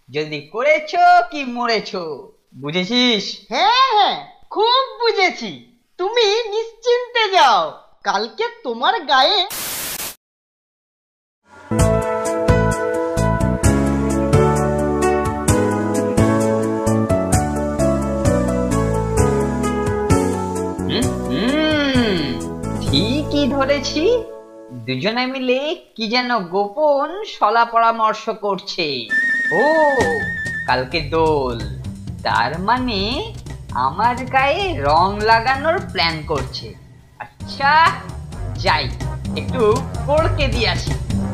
যদি করেছো কি মরেছো, বুঝেছিস? হ্যাঁ হ্যাঁ, খুব বুঝেছি। তুমি নিশ্চিন্তে যাও, কালকে তোমার গায়ে ঠিকই ধরেছি। দুজনে মিলে কি যেন গোপন শলা পরামর্শ করছে। ও কালকে দোল, তার মানে আমার গায়ে রং লাগানোর প্ল্যান করছে। আচ্ছা যাই, একটু কড়কে দিয়ে আসি।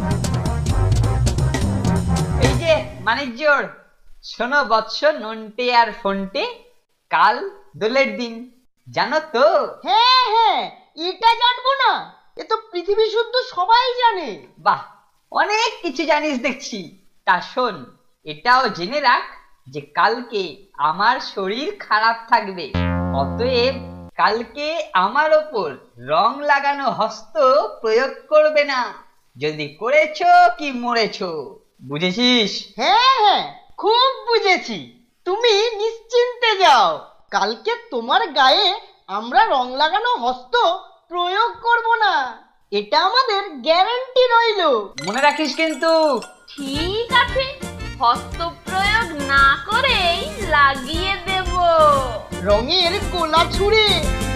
এই যে মানিকজোর, শোনো বৎস নন্টে আর ফন্টে, কাল দোলের দিন, জানো তো? হ্যাঁ হ্যাঁ, এটা জানবো না? এ তো পৃথিবী শুদ্ধ সবাই জানে। বাহ, অনেক কিছু জানিস দেখছি। তা শোন, এটাও জেনে রাখ যে কালকে আমার শরীর খারাপ থাকবে, অতএব কালকে আমার ওপর রং লাগানো হস্ত প্রয়োগ করবে না। যদি করেছো কি মরেছো, বুঝেছিস? হ্যাঁ হ্যাঁ, খুব বুঝেছি। তুমি নিশ্চিন্তে যাও, কালকে তোমার গায়ে আমরা রং লাগানো হস্ত প্রয়োগ করব না, এটা আমাদের গ্যারান্টি রইল। মনে রাখিস কিন্তু। ঠিক আছে, হস্ত প্রয়োগ না করেই লাগিয়ে দেব রঙের কোলা ছুঁড়ে।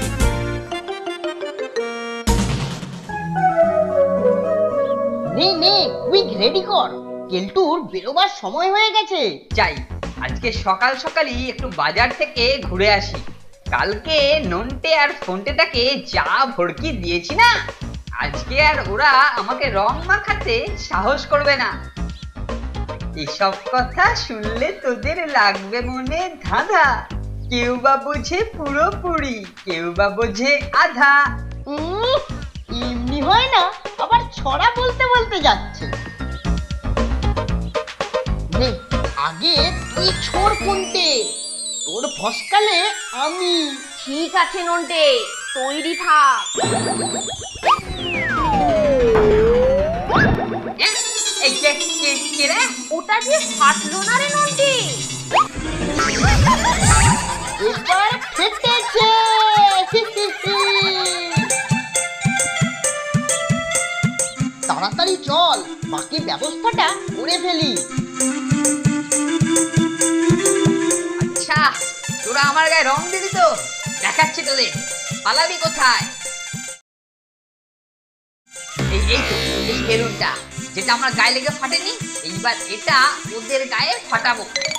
নে নে, কুইক রেডি কর, কেলটুর বেরোবার সময় হয়ে গেছে। যাই, আজকে সকাল সকালই একটু বাজার থেকে ঘুরে আসি। কালকে নন্টে আর ফন্টেটাকে যা ভড়কি দিয়েছি না, আজকে আর ওরা আমাকে রং মাখাতে সাহস করবে না। এসব কথা শুনলে তোদের লাগবে মনে ধাঁধা। কেউ বা বোঝে পুরোপুরি, কেউ বা বোঝে আধা। এমনি হয় না, আবার ছড়া বলতে বলতে যাচ্ছে। নে, আগে তুই ছোড় ফন্টে, তোর ফসকালে আমি। ঠিক আছে নন্টে, তৈরি থাক। এই কে রে? ওটা যে ফাটলো না রে নন্টে। এবার ফেটেছে। তাড়াতাড়ি চল, বাকি ব্যবস্থাটা করে ফেলি। আচ্ছা, তোরা আমার গায়ে রং দিবি তো? দেখাচ্ছি তোদের, পালাবি কোথায়? এই এই এই বেলুনটা যেটা আমার গায়ে লেগে ফাটেনি, এইবার এটা ওদের গায়ে ফাটাবো।